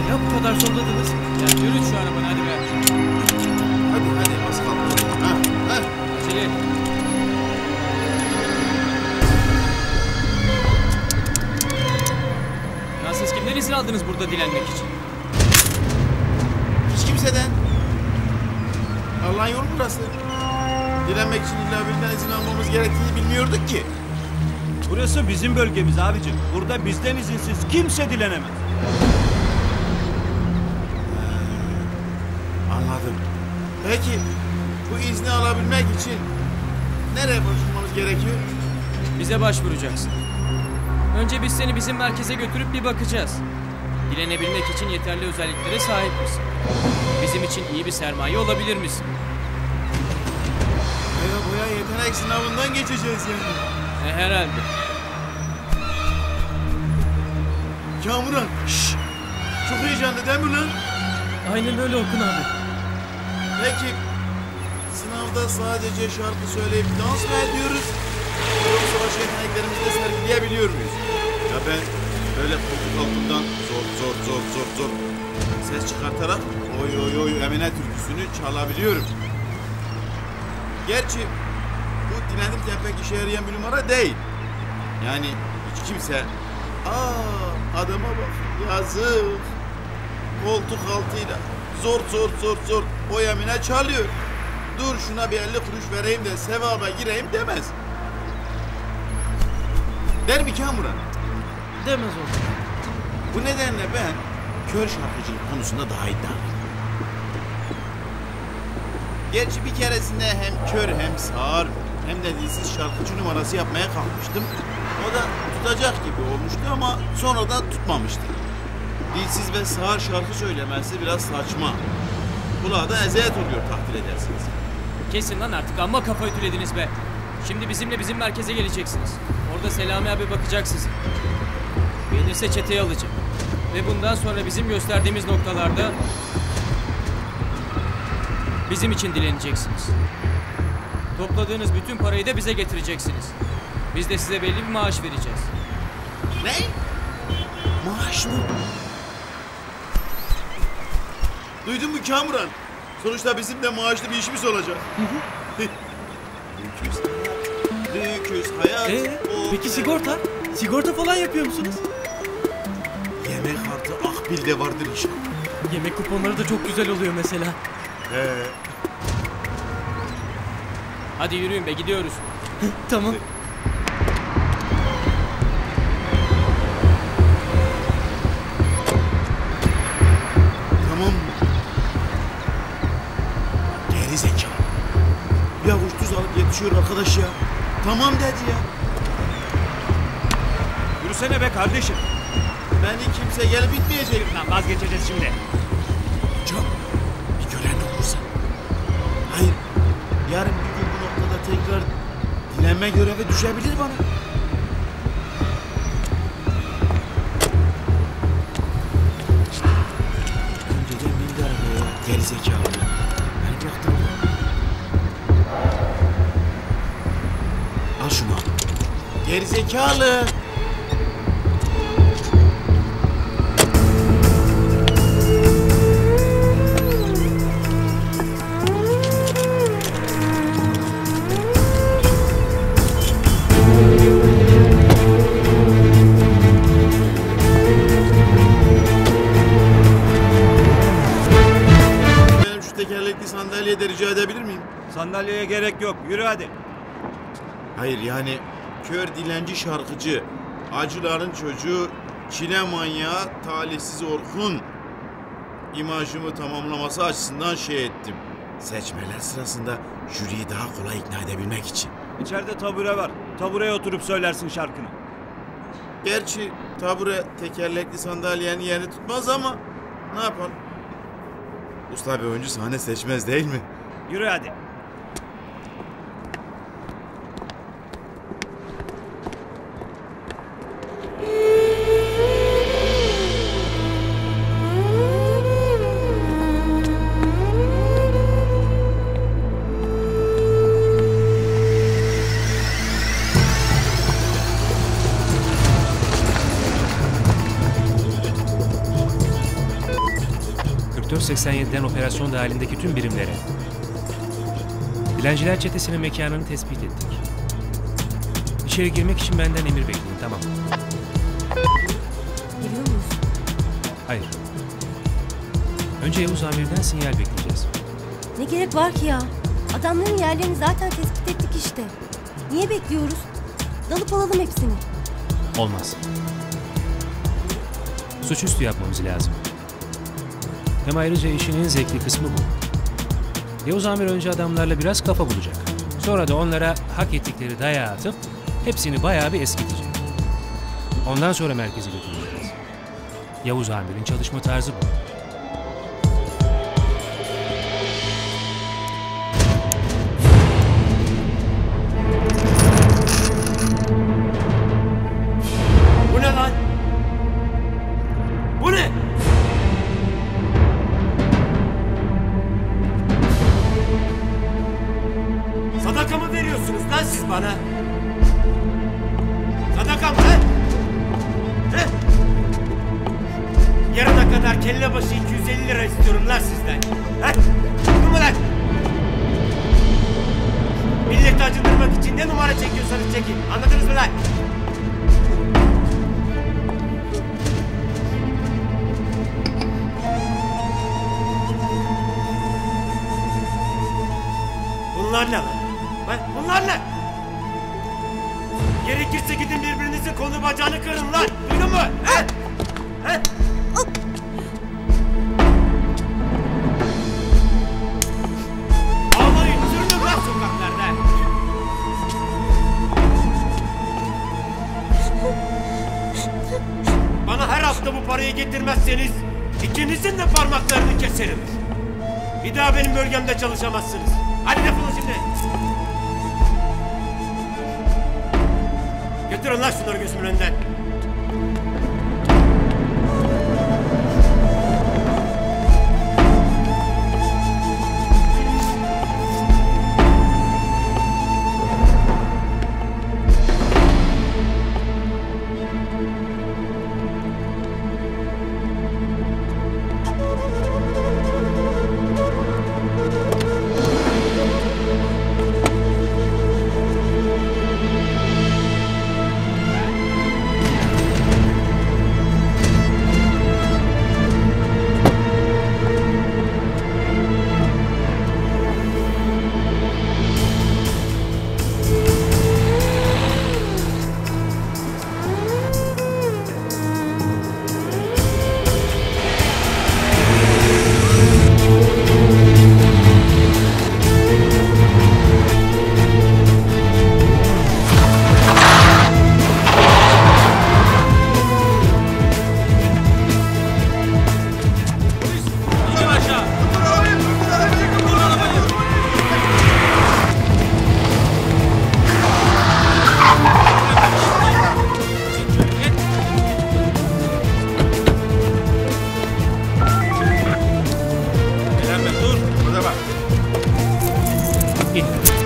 ya bu kadar zorladınız? Ya yürü şu arabanı hadi be. Hadi az kaldı. Ha. Acele et. Ya siz kimden izin aldınız burada dilenmek için? Hiç kimseden. Allah'ın yolu burası. Dilenmek için illa birinden izin almamız gerektiğini bilmiyorduk ki. Burası bizim bölgemiz abicim. Burada bizden izinsiz kimse dilenemez. Anladım. Peki bu izni alabilmek için nereye başvurmamız gerekiyor? Bize başvuracaksın. Önce biz seni bizim merkeze götürüp bir bakacağız. Dilenebilmek için yeterli özelliklere sahip misin? Bizim için iyi bir sermaye olabilir misin? Boya yetenek sınavından geçeceğiz yani. Herhalde. Kamuran. Çok heyecanlı değil mi lan? Aynen öyle Orkun abi. Peki sınavda sadece şarkı söyleyip dans mı ediyoruz? Yoksa başka yeteneklerimizi de sergileyebiliyor muyuz? Ya ben böyle koltuk altından zor ses çıkartarak oy Emine türküsünü çalabiliyorum. Gerçi bu dilenirken pek işe yarayan bir numara değil. Yani hiç kimse adama bak yazık koltuk altıyla zor o Emine çalıyor. Dur şuna bir 50 kuruş vereyim de sevaba gireyim demez. Der mi Kamuran? Demez o. Bu nedenle ben kör şarkıcılık konusunda daha iddialıyım. Gerçi bir keresinde hem kör hem sağır hem de dilsiz şarkıcı numarası yapmaya kalkmıştım. O da tutacak gibi olmuştu ama sonradan tutmamıştı. Dilsiz ve sağır şarkı söylemesi biraz saçma. Kulağa da eziyet oluyor takdir edersiniz. Kesin lan artık amma kafa ütülediniz be. Şimdi bizimle bizim merkeze geleceksiniz. Orada Selami abi bakacak sizi. Beğenirse çeteye alacak. Ve bundan sonra bizim gösterdiğimiz noktalarda bizim için dileneceksiniz. Topladığınız bütün parayı da bize getireceksiniz. Biz de size belli bir maaş vereceğiz. Ne? Maaş mı? Duydun mu Kamuran? Sonuçta bizim de maaşlı bir işimiz olacak. Lüküs hayat. Peki sigorta? Sigorta falan yapıyor musunuz? Yemek artı akbil de vardır inşallah. Yemek kuponları da çok güzel oluyor mesela. Hadi yürüyün be gidiyoruz. Tamam. Tamam. Geri zekalı. Bir avuç tuz alıp yetişiyor arkadaş ya. Tamam dedi ya. Yürüsene be kardeşim. Beni kimse gelip bitmeyecek. Lan vazgeçeceğiz şimdi. Can, bir gören olursa. Hayır, yarın bir gün bu noktada tekrar dilenme görevi düşebilir bana. Önceden bindi arabaya, geri zekalı. Beni bıraktı orada. Al şunu al. Geri zekalı. Tekerlekli sandalye de rica edebilir miyim? Sandalyeye gerek yok. Yürü hadi. Hayır yani kör dilenci şarkıcı, acıların çocuğu, çile manyağı, talihsiz Orkun imajımı tamamlaması açısından şey ettim. Seçmeler sırasında jüriyi daha kolay ikna edebilmek için. İçeride tabure var. Tabureye oturup söylersin şarkını. Gerçi tabure tekerlekli sandalyenin yerini tutmaz ama ne yapalım? Usta bir oyuncu sahne seçmez değil mi? Yürü hadi. 1987'den operasyon dahilindeki tüm birimlere. Dilenciler çetesinin mekanını tespit ettik. İçeri girmek için benden emir bekleyin, tamam. Geliyor muyuz? Hayır. Önce Yavuz Amir'den sinyal bekleyeceğiz. Ne gerek var ki ya? Adamların yerlerini zaten tespit ettik işte. Niye bekliyoruz? Dalıp alalım hepsini. Olmaz. Suçüstü yapmamız lazım. Hem ayrıca işin en zevkli kısmı bu. Yavuz Amir önce adamlarla biraz kafa bulacak. Sonra da onlara hak ettikleri dayağı atıp hepsini bayağı bir eskitecek. Ondan sonra merkeze götüreceğiz. Yavuz Amir'in çalışma tarzı bu. Bu ne lan? Bu ne? Sadaka mı veriyorsunuz lan siz bana? Sadaka mı lan? He? Yarına kadar kelle başı 250 lira istiyorum lan sizden. He? Bu mu lan? Milleti acındırmak için ne numara çekiyorsanız çekin. Anladınız mı lan? Bunlar ne lan? Ha? Bunlar ne? Gerekirse gidin birbirinizin kolunu bacağını kırın lan! Duydun mu? He? He? Ağlayın, sürünün lan sokaklarda! Bana her hafta bu parayı getirmezseniz ikinizin de parmaklarını keserim. Bir daha benim bölgemde çalışamazsınız. Hadi defolun şimdi. Götürün lan şunları gözümün önünden. İn.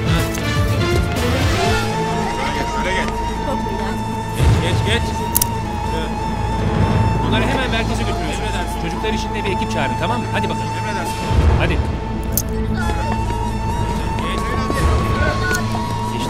Geç. Bunları hemen merkeze götürüyorsun. Çocuklar için de bir ekip çağırın, tamam mı? Hadi bakalım. Hadi. İşte.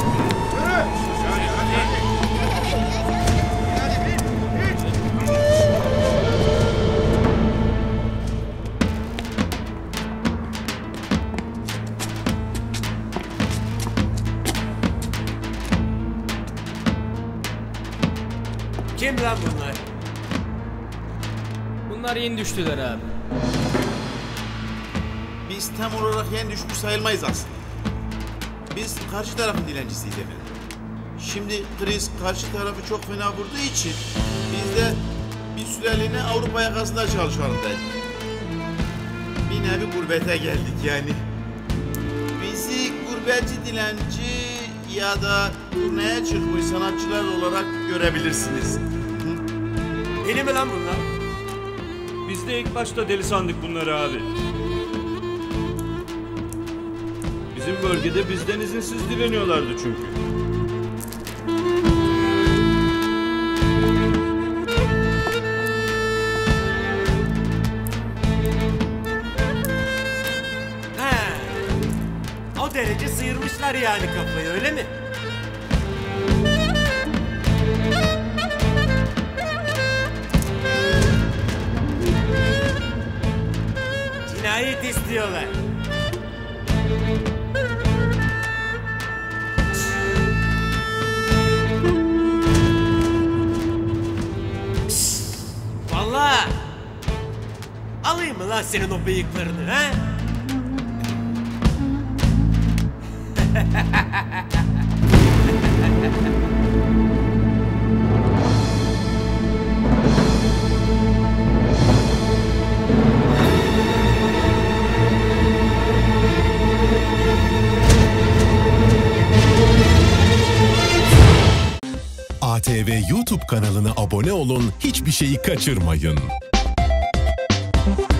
Kim lan bunlar? Bunlar yeni düştüler abi. Biz tam olarak yen düşmüş sayılmayız aslında. Biz karşı tarafın dilencisiyiz efendim. Şimdi kriz karşı tarafı çok fena vurduğu için biz de bir süreliğine Avrupa yakasında çalışalım dedik. Bir nevi gurbete geldik yani. Bizi gurbetçi dilenci ya da turneye çıkmış sanatçılar olarak görebilirsiniz. Deli mi lan bunlar? Biz de ilk başta deli sandık bunları abi. Bizim bölgede bizden izinsiz dileniyorlardı çünkü. Kırar yani kafayı, öyle mi? Cinayet istiyorlar. Vallahi alayım mı lan senin o bıyıklarını, ha? ATV YouTube kanalına abone olun, hiçbir şeyi kaçırmayın.